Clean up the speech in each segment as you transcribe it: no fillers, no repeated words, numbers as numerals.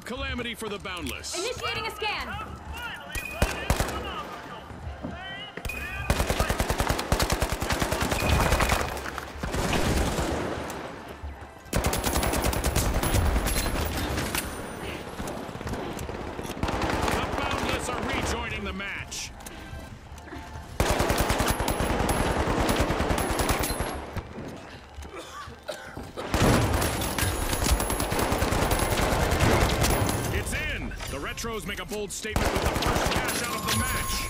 calamity for the Boundless. Initiating a scan. The Boundless are rejoining the match. The Retros make a bold statement with the first cash out of the match.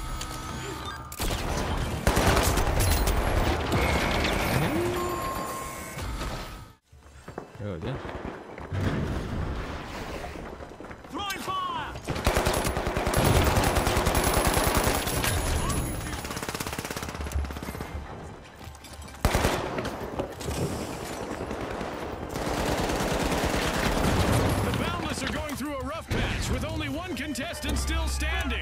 어디야? Throwing fire! The Boundless are going through a rough patch with only one contestant still standing.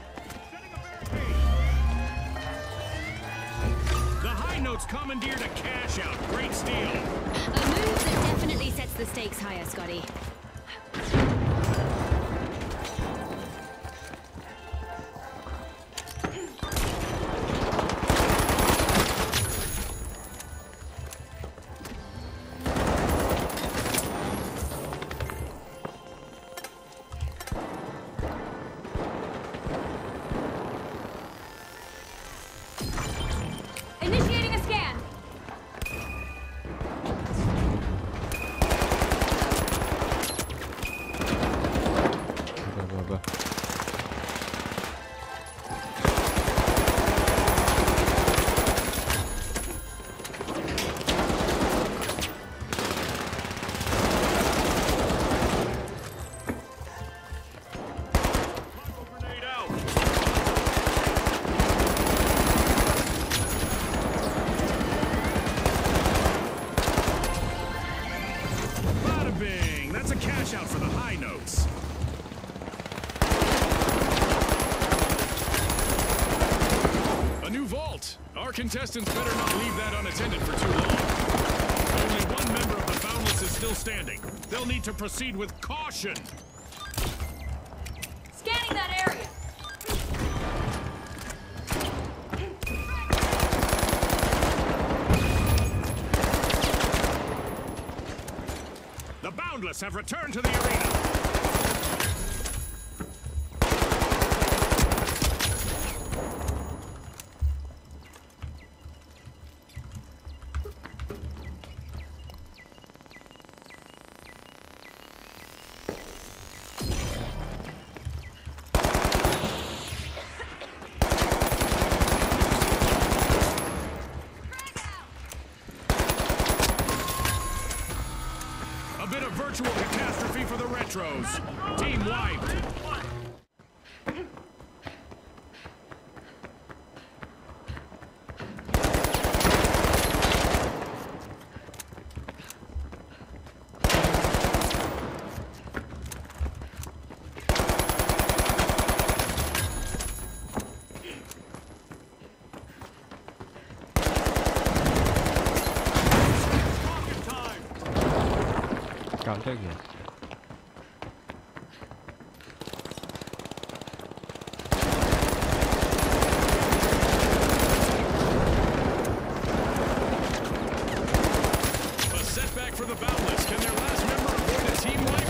The High Notes commandeered a cash out. Great steal. A move that definitely sets the stakes higher, Scotty. Initiating a scan. 봐봐. Grenade out. Bada bing! That's a cash out for the High Notes. A new vault. Our contestants better not leave that unattended for too long. Only one member of the Boundless is still standing. They'll need to proceed with caution. Scanning that area. The Boundless have returned to the arena. A bit of virtual catastrophe for the Retros. Team wiped. 깜짝이야. A setback for the Boundless. Can their last member avoid a team wipe?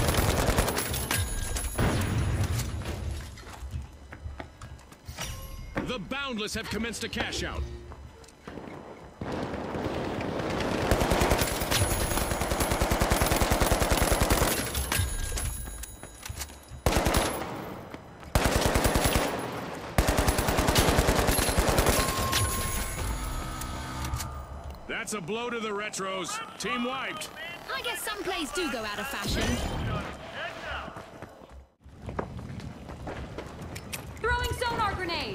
The Boundless have commenced a cash out. That's a blow to the Retros. Team wiped. I guess some plays do go out of fashion. Throwing sonar grenade.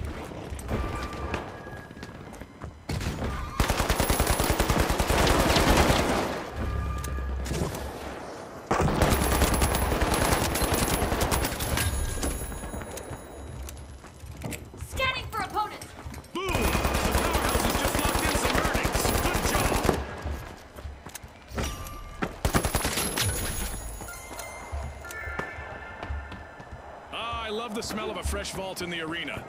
Scanning for opponent. Boom! The powerhouse has just locked in some earnings. Good job. smell of a fresh vault in the arena.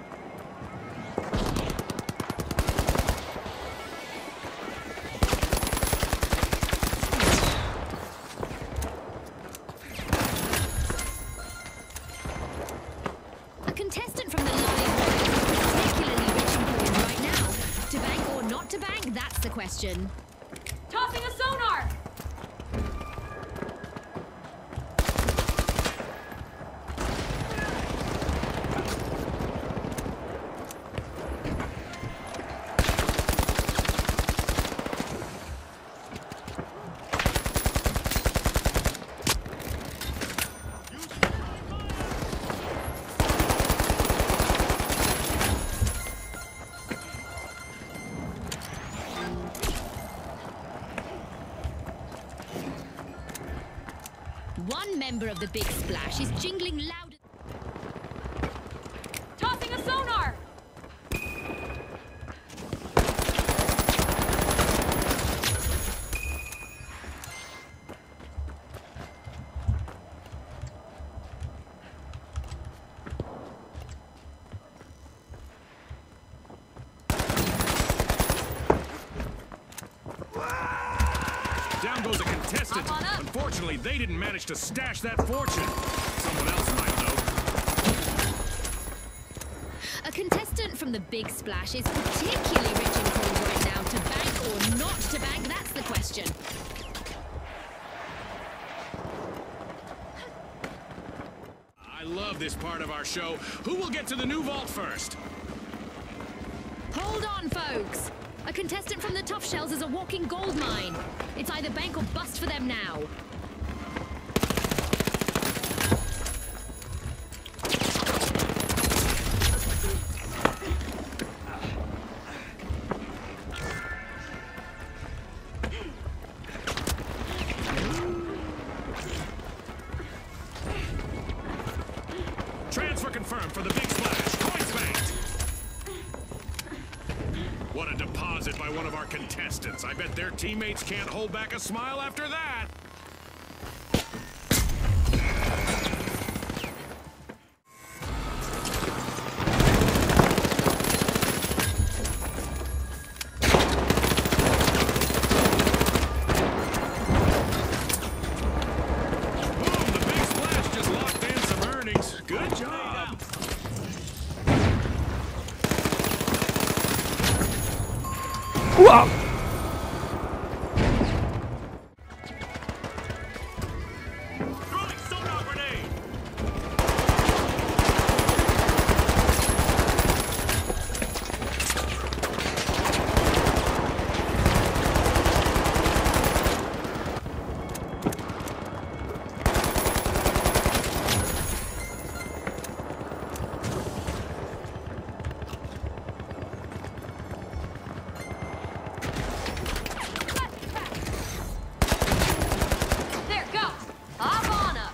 A contestant from the Lion is particularly rich in coin right now. To bank or not to bank, that's the question. Tossing a sonar! One member of the Big Splash is jingling loud. Tossing a sonar! Down goes a contestant. Unfortunately, they didn't manage to stash that fortune. Someone else might, though. A contestant from the Big Splash is particularly rich in coin right now. To bank or not to bank, that's the question. I love this part of our show. Who will get to the new vault first? Hold on, folks. A contestant from the Tough Shells is a walking gold mine. It's either bank or bust for them now. Transfer confirmed for the Big Splash. Coins banked. What a deposit by one of our contestants. I bet their teammates can't hold back a smile after that. Boom, the Big Splash just locked in some earnings. Good job. Wow. Throwing sonar grenade. There, go! Hop on up!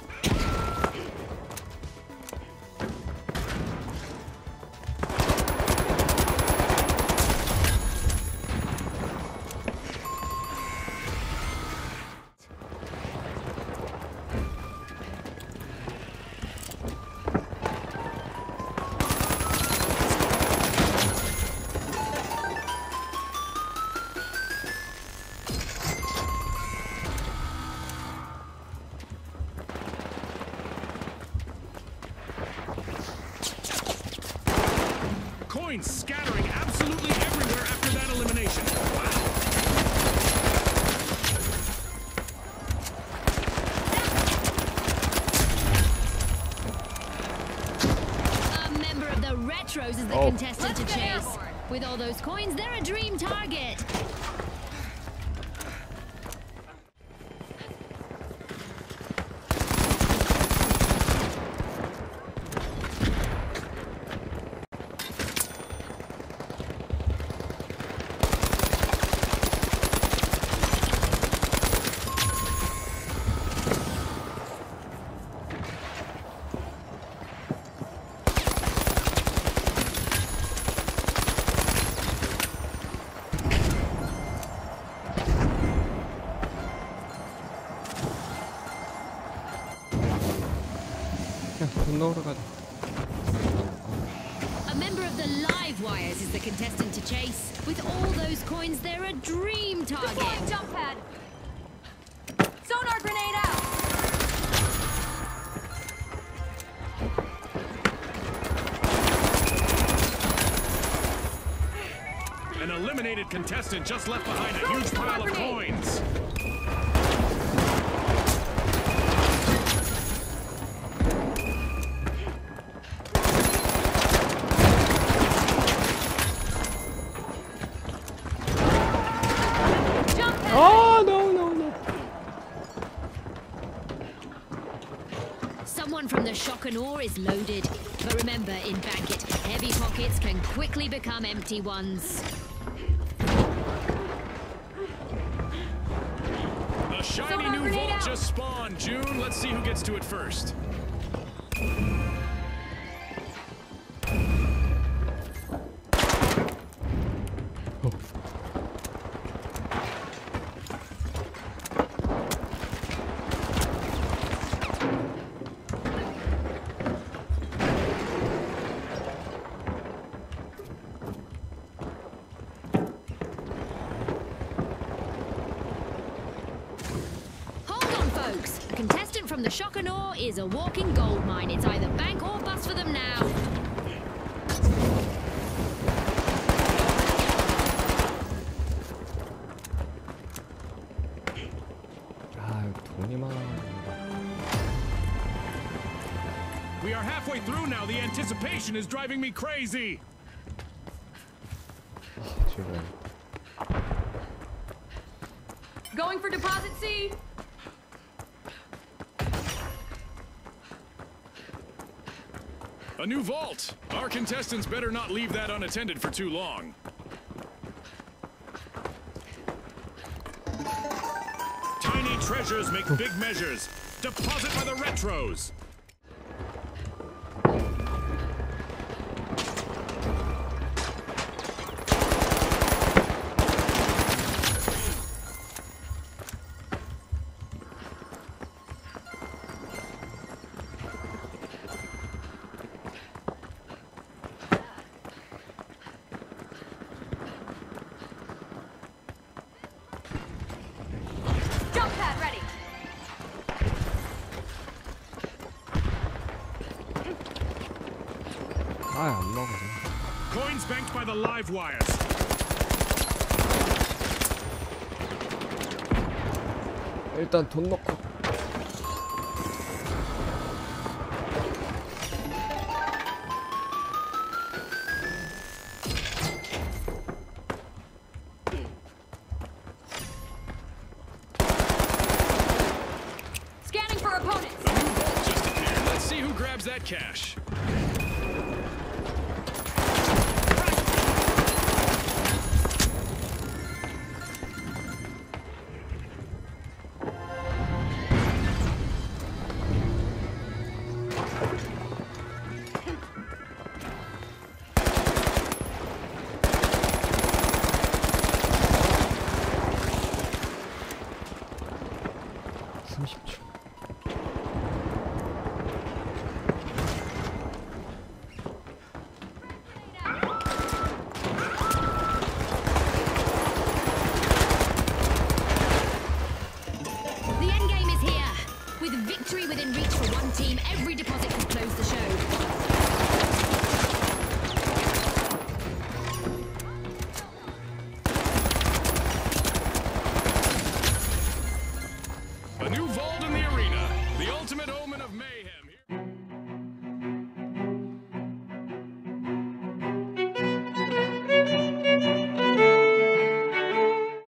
Coins scattering absolutely everywhere after that elimination. Wow. A member of the Retros is the contestant to Let's get chase. airborne. With all those coins, they're a dream target. live wires is the contestant to chase. With all those coins, they're a dream target. Deploying jump pad. Sonar grenade out. An eliminated contestant just left behind a huge pile of coins. Oh, no, no, no. Someone from the shock and awe is loaded. But remember, in Bankit, heavy pockets can quickly become empty ones. A shiny new vault just spawned, June. Let's see who gets to it first. Folks, a contestant from the shock and awe is a walking gold mine. It's either bank or bust for them now. 아, 돈이 많아. We are halfway through now. The anticipation is driving me crazy. 제발. Going for deposit C. A new vault. Our contestants better not leave that unattended for too long. Tiny treasures make big measures. Deposit by the retros. Jump pad ready. 아, 안 나오거든. Coins banked by the live wires. 일단 돈 넣고. Scanning for opponents. A new vault just appeared. Let's see who grabs that cash. The endgame is here. With victory within reach for one team, every deposit could close the show.